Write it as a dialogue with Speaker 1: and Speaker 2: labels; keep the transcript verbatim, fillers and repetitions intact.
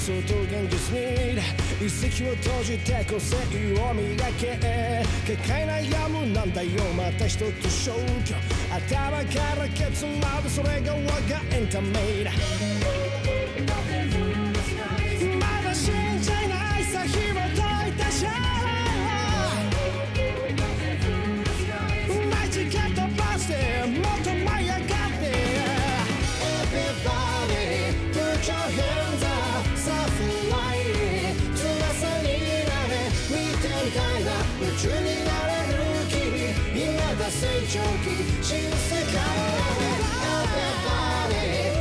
Speaker 1: 想と現実に一石を閉じて個性を磨け結界悩むなんだよまた一つ消去頭からケツまでそれが我がエンタメだまだ信じないさ紐解いたじゃ毎日蹴飛ばしてもっと舞い上がって Everybody put your hands up さあフライ翼になれ見てみたいな宇宙になれる君今だ成長期新世界へ Everybody